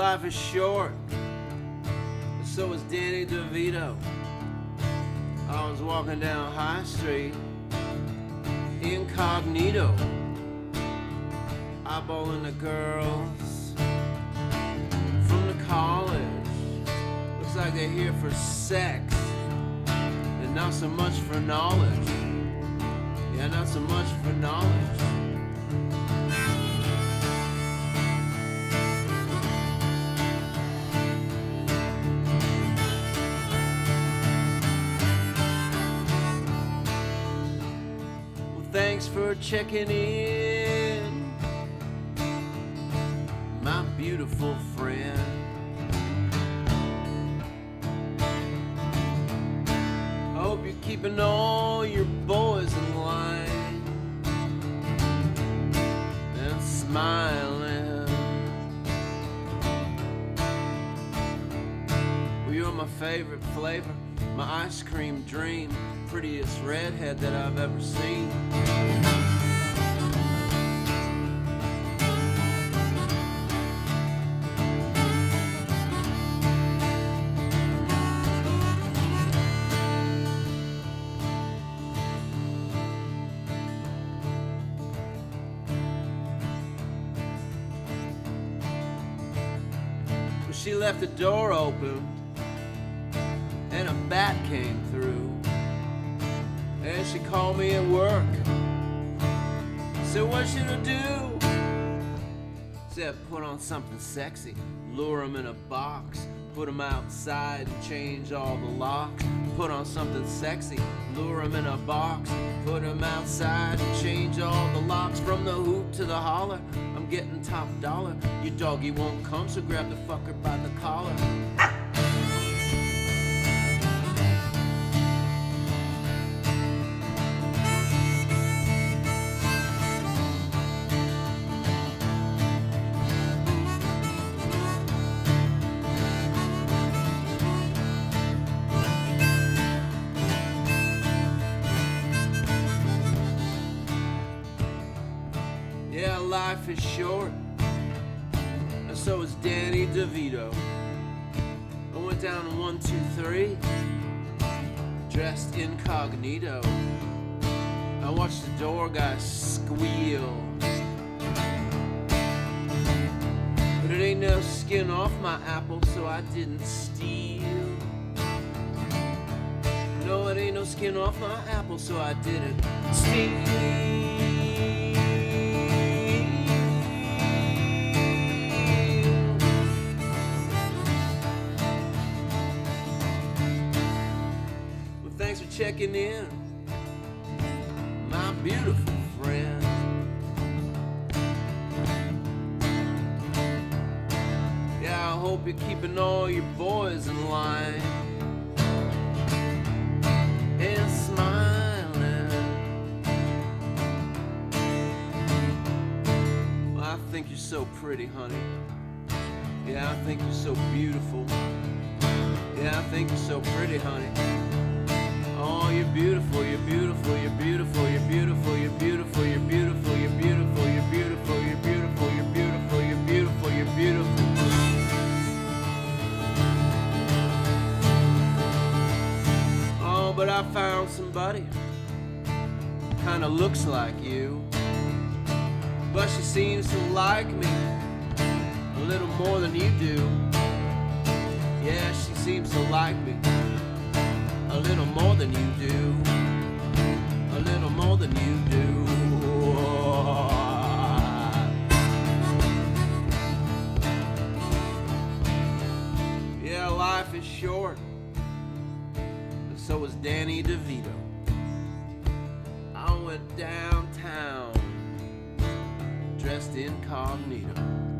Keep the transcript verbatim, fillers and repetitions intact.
Life is short, so is Danny DeVito. I was walking down High Street, incognito, eyeballing the girls from the college. Looks like they're here for sex, and not so much for knowledge. Yeah, not so much for knowledge. Thanks for checking in, my beautiful friend. I hope you're keeping all your boys in line and smiling. Well, you're my favorite flavor, my ice cream dream, prettiest redhead that I've ever seen. Well, she left the door open and a bat came through. And she called me at work. Said, what should I do? Said, put on something sexy, lure him in a box, put him outside and change all the locks. Put on something sexy, lure him in a box, put him outside and change all the locks. From the hoot to the holler, I'm getting top dollar. Your doggy won't come, so grab the fucker by the collar. Yeah, life is short, and so is Danny DeVito. I went down to one two three, dressed incognito. I watched the door guy squeal, but it ain't no skin off my apple, so I didn't steal. No, it ain't no skin off my apple, so I didn't steal. Thanks for checking in, my beautiful friend. Yeah, I hope you're keeping all your boys in line and smiling. Well, I think you're so pretty, honey. Yeah, I think you're so beautiful. Yeah, I think you're so pretty, honey. Oh, you're beautiful, you're beautiful, you're beautiful, you're beautiful, you're beautiful, you're beautiful, you're beautiful, you're beautiful, you're beautiful, you're beautiful, you're beautiful, you're beautiful. Oh, but I found somebody kinda looks like you, but she seems to like me a little more than you do. Yeah, she seems to like me a little more than you do, a little more than you do. Yeah, life is short, and so is Danny DeVito. I went downtown, dressed incognito.